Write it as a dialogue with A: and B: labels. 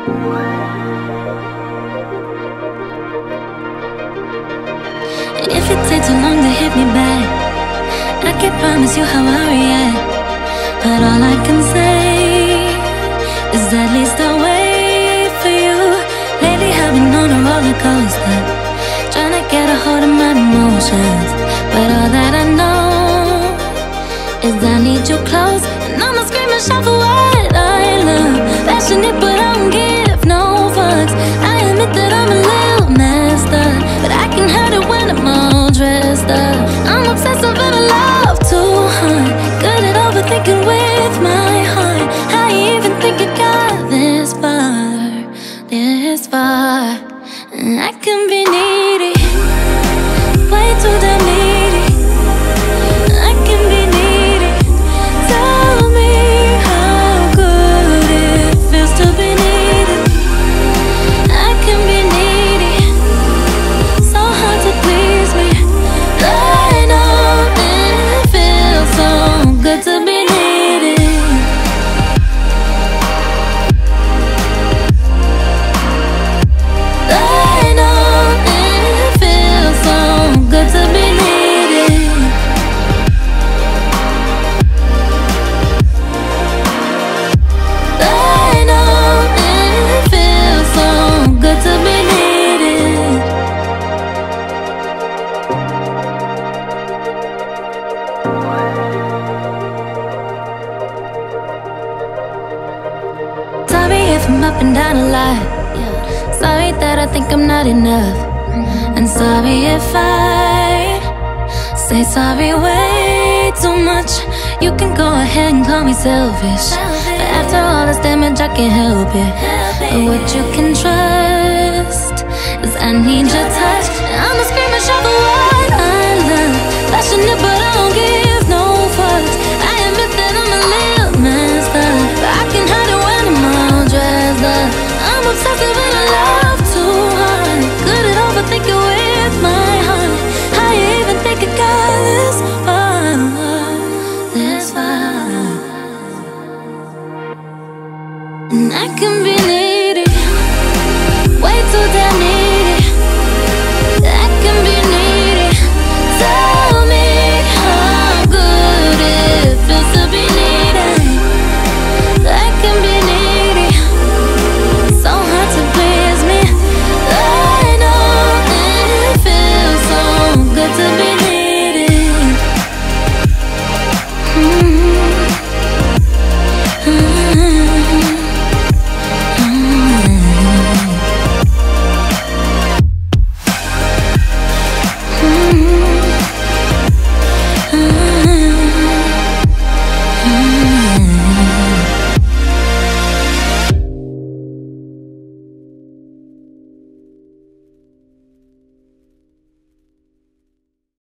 A: If it takes too long to hit me back, I can't promise you how I react, but all I can say is at least I'll wait for you. Lately I've been on a roller coaster, trying to get a hold of my emotions, but all that I know is I need you close. And I'ma scream and shout for what I love, passionate but I don't give no fucks. I admit that I'm a little messed up, but I can hide it when I'm all dressed up. I'm obsessive and I love too hard, good at overthinking with my heart. How you even think it got this far, this far? I can be needy, way too damn needy. I can be needy. Tell me how good it feels to be needed. I can be needy, so hard to please me. I know it feels so good to be needed. I know it feels so good to be needed. I know it feels so good to be needed. Sorry if I'm up and down a lot, sorry that I think I'm not enough, and sorry if I say sorry way too much. You can go ahead and call me selfish, but after all this damage I can't help it. But what you can trust is I need your touch. I'ma scream and shout for what I love, passionate but I don't give no fucks. I admit that I'm a little messed up, but I can hide it when I'm all dressed up. I'm obsessive and I love too hard, good at overthinking with my heart. How you even think it got this far, this far? And I can be near.